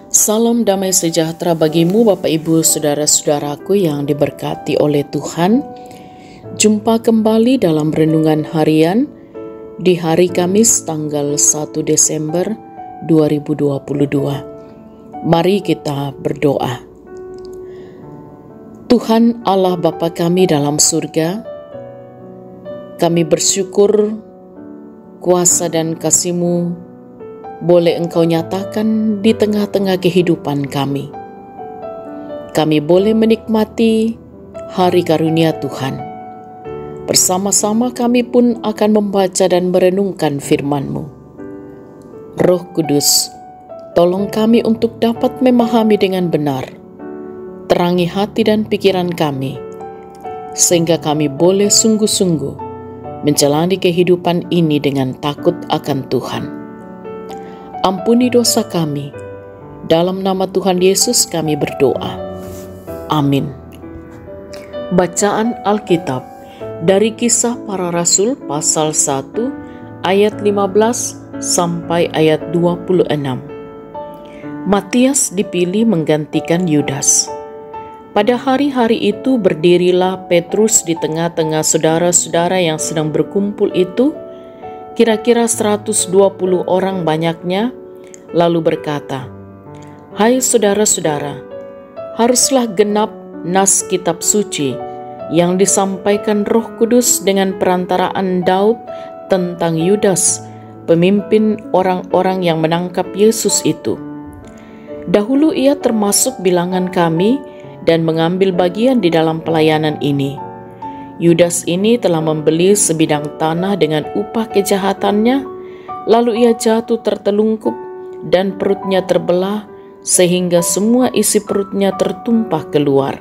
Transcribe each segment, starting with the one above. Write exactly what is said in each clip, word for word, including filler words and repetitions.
Salam damai sejahtera bagimu Bapak Ibu Saudara-saudaraku yang diberkati oleh Tuhan. Jumpa kembali dalam renungan harian di hari Kamis tanggal satu Desember dua ribu dua puluh dua. Mari kita berdoa. Tuhan Allah Bapa kami dalam surga, kami bersyukur kuasa dan kasih-Mu boleh Engkau nyatakan di tengah-tengah kehidupan kami. Kami boleh menikmati hari karunia Tuhan. Bersama-sama kami pun akan membaca dan merenungkan firman-Mu. Roh Kudus, tolong kami untuk dapat memahami dengan benar. Terangi hati dan pikiran kami, sehingga kami boleh sungguh-sungguh menjalani kehidupan ini dengan takut akan Tuhan. Ampuni dosa kami. Dalam nama Tuhan Yesus kami berdoa. Amin. Bacaan Alkitab dari Kisah Para Rasul pasal satu ayat lima belas sampai ayat dua puluh enam. Matias dipilih menggantikan Yudas. Pada hari-hari itu berdirilah Petrus di tengah-tengah saudara-saudara yang sedang berkumpul itu, kira-kira seratus dua puluh orang banyaknya, lalu berkata, "Hai saudara-saudara, haruslah genap nas kitab suci yang disampaikan Roh Kudus dengan perantaraan Daud tentang Yudas, pemimpin orang-orang yang menangkap Yesus itu. Dahulu ia termasuk bilangan kami dan mengambil bagian di dalam pelayanan ini. Yudas ini telah membeli sebidang tanah dengan upah kejahatannya, lalu ia jatuh tertelungkup dan perutnya terbelah sehingga semua isi perutnya tertumpah keluar.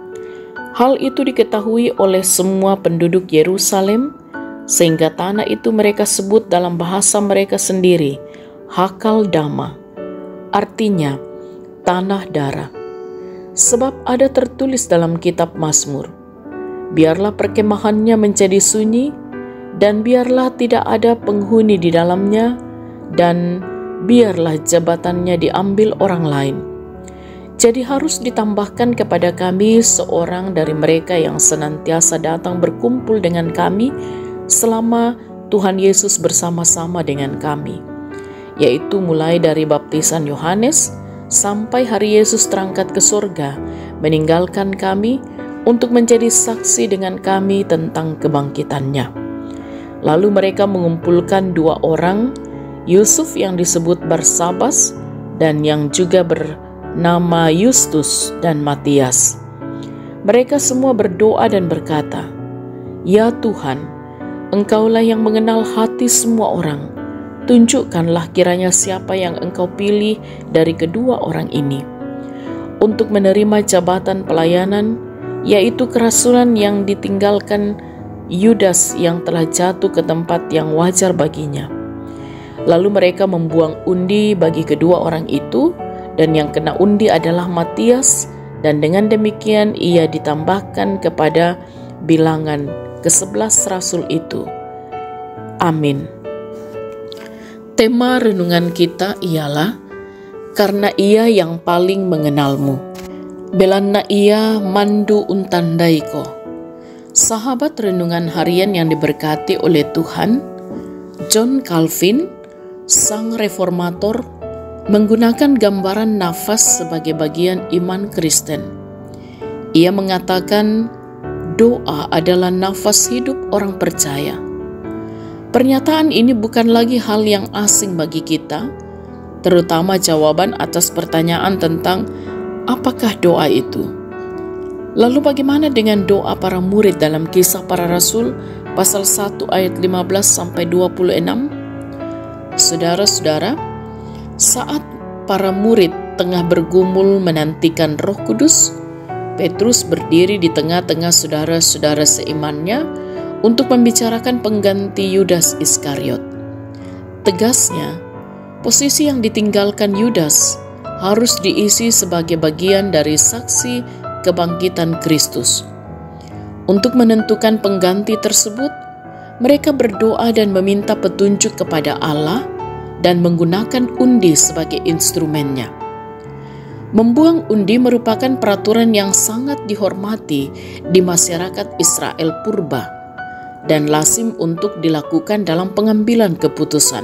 Hal itu diketahui oleh semua penduduk Yerusalem, sehingga tanah itu mereka sebut dalam bahasa mereka sendiri Hakal Dama, artinya tanah darah. Sebab ada tertulis dalam kitab Mazmur, biarlah perkemahannya menjadi sunyi, dan biarlah tidak ada penghuni di dalamnya, dan biarlah jabatannya diambil orang lain. Jadi harus ditambahkan kepada kami seorang dari mereka yang senantiasa datang berkumpul dengan kami selama Tuhan Yesus bersama-sama dengan kami, yaitu mulai dari baptisan Yohanes sampai hari Yesus terangkat ke surga, meninggalkan kami untuk menjadi saksi dengan kami tentang kebangkitannya." Lalu mereka mengumpulkan dua orang, Yusuf yang disebut Barsabas dan yang juga bernama Yustus dan Matias. Mereka semua berdoa dan berkata, "Ya Tuhan, Engkaulah yang mengenal hati semua orang. Tunjukkanlah kiranya siapa yang Engkau pilih dari kedua orang ini untuk menerima jabatan pelayanan, yaitu kerasulan yang ditinggalkan Yudas yang telah jatuh ke tempat yang wajar baginya." Lalu mereka membuang undi bagi kedua orang itu, dan yang kena undi adalah Matias, dan dengan demikian ia ditambahkan kepada bilangan kesebelas rasul itu. Amin. Tema renungan kita ialah karena ia yang paling mengenalmu. Belanna ia mandu untandaiko. Sahabat renungan harian yang diberkati oleh Tuhan, John Calvin, sang reformator, menggunakan gambaran nafas sebagai bagian iman Kristen. Ia mengatakan doa adalah nafas hidup orang percaya. Pernyataan ini bukan lagi hal yang asing bagi kita, terutama jawaban atas pertanyaan tentang apakah doa itu. Lalu bagaimana dengan doa para murid dalam Kisah Para Rasul pasal satu ayat lima belas sampai dua puluh enam? Saudara-saudara, saat para murid tengah bergumul menantikan Roh Kudus, Petrus berdiri di tengah-tengah saudara-saudara seimannya untuk membicarakan pengganti Yudas Iskariot. Tegasnya, posisi yang ditinggalkan Yudas harus diisi sebagai bagian dari saksi kebangkitan Kristus. Untuk menentukan pengganti tersebut, mereka berdoa dan meminta petunjuk kepada Allah dan menggunakan undi sebagai instrumennya. Membuang undi merupakan peraturan yang sangat dihormati di masyarakat Israel purba dan lazim untuk dilakukan dalam pengambilan keputusan.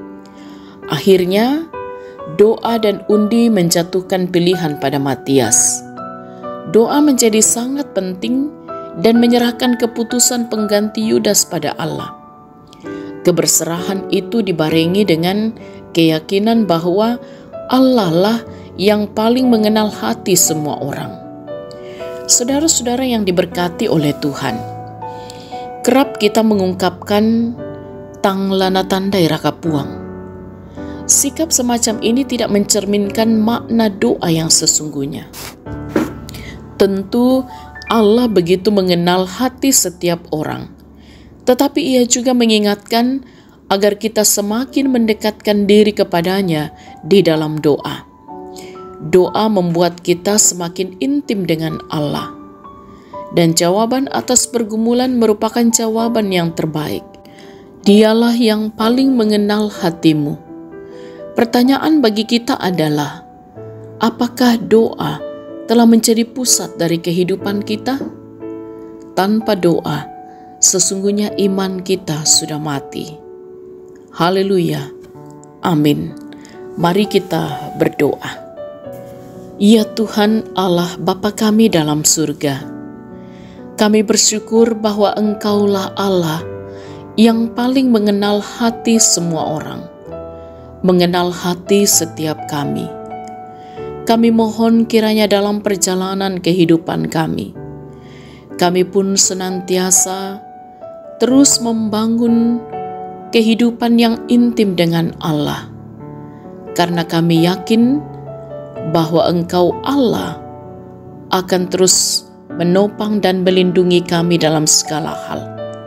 Akhirnya, doa dan undi menjatuhkan pilihan pada Matias. Doa menjadi sangat penting dan menyerahkan keputusan pengganti Yudas pada Allah. Keberserahan itu dibarengi dengan keyakinan bahwa Allah lah yang paling mengenal hati semua orang. Saudara-saudara yang diberkati oleh Tuhan, kerap kita mengungkapkan tanglana tandai raka puang. Sikap semacam ini tidak mencerminkan makna doa yang sesungguhnya. Tentu Allah begitu mengenal hati setiap orang, tetapi Ia juga mengingatkan agar kita semakin mendekatkan diri kepadanya di dalam doa. Doa membuat kita semakin intim dengan Allah, dan jawaban atas pergumulan merupakan jawaban yang terbaik. Dialah yang paling mengenal hatimu. Pertanyaan bagi kita adalah, apakah doa telah menjadi pusat dari kehidupan kita? Tanpa doa, sesungguhnya iman kita sudah mati. Haleluya. Amin. Mari kita berdoa. Ya Tuhan Allah Bapa kami dalam surga, kami bersyukur bahwa Engkaulah Allah yang paling mengenal hati semua orang, mengenal hati setiap kami. Kami mohon kiranya dalam perjalanan kehidupan kami, kami pun senantiasa terus membangun kehidupan yang intim dengan Allah, karena kami yakin bahwa Engkau Allah akan terus menopang dan melindungi kami dalam segala hal.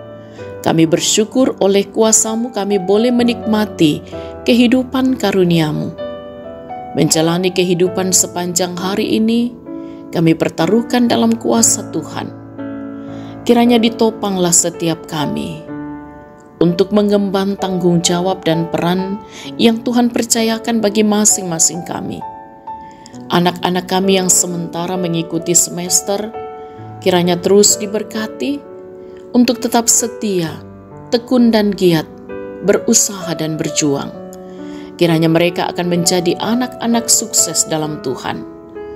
Kami bersyukur oleh kuasa-Mu kami boleh menikmati kehidupan karunia-Mu. Menjalani kehidupan sepanjang hari ini, kami pertaruhkan dalam kuasa Tuhan. Kiranya ditopanglah setiap kami untuk mengemban tanggung jawab dan peran yang Tuhan percayakan bagi masing-masing kami. Anak-anak kami yang sementara mengikuti semester, kiranya terus diberkati untuk tetap setia, tekun dan giat, berusaha dan berjuang. Kiranya mereka akan menjadi anak-anak sukses dalam Tuhan.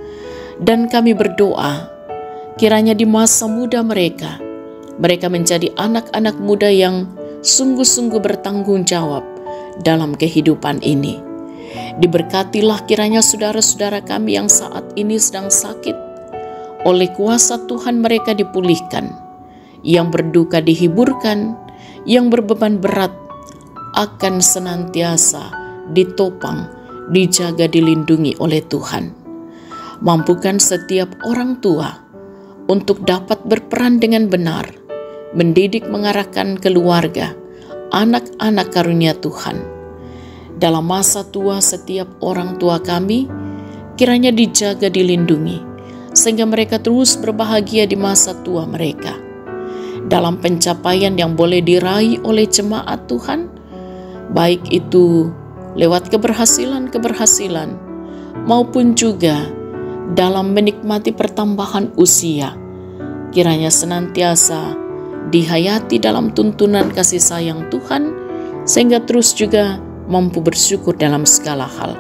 Dan kami berdoa, kiranya di masa muda mereka, mereka menjadi anak-anak muda yang sungguh-sungguh bertanggung jawab dalam kehidupan ini. Diberkatilah kiranya saudara-saudara kami yang saat ini sedang sakit. Oleh kuasa Tuhan mereka dipulihkan, yang berduka dihiburkan, yang berbeban berat akan senantiasa ditopang, dijaga, dilindungi oleh Tuhan. Mampukan setiap orang tua untuk dapat berperan dengan benar, mendidik mengarahkan keluarga, anak-anak karunia Tuhan. Dalam masa tua setiap orang tua kami, kiranya dijaga, dilindungi, sehingga mereka terus berbahagia di masa tua mereka. Dalam pencapaian yang boleh diraih oleh jemaat Tuhan, baik itu lewat keberhasilan-keberhasilan, maupun juga dalam menikmati pertambahan usia, kiranya senantiasa dihayati dalam tuntunan kasih sayang Tuhan, sehingga terus juga mampu bersyukur dalam segala hal.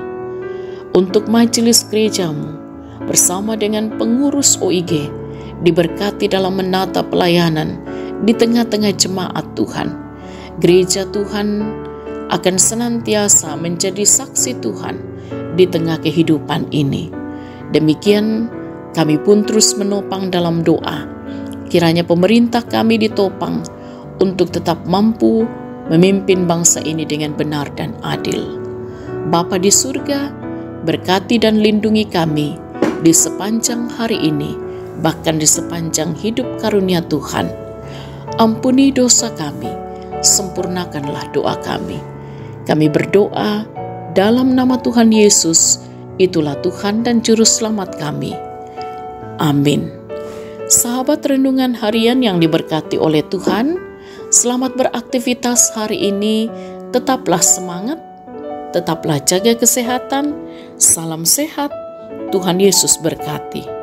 Untuk majelis gereja-Mu bersama dengan pengurus O I G diberkati dalam menata pelayanan di tengah-tengah jemaat Tuhan. Gereja Tuhan akan senantiasa menjadi saksi Tuhan di tengah kehidupan ini. Demikian kami pun terus menopang dalam doa. Kiranya pemerintah kami ditopang untuk tetap mampu memimpin bangsa ini dengan benar dan adil. Bapa di surga, berkati dan lindungi kami di sepanjang hari ini, bahkan di sepanjang hidup karunia Tuhan. Ampuni dosa kami, sempurnakanlah doa kami. Kami berdoa dalam nama Tuhan Yesus, itulah Tuhan dan Juru Selamat kami. Amin. Sahabat renungan harian yang diberkati oleh Tuhan, selamat beraktivitas hari ini. Tetaplah semangat, tetaplah jaga kesehatan. Salam sehat, Tuhan Yesus berkati.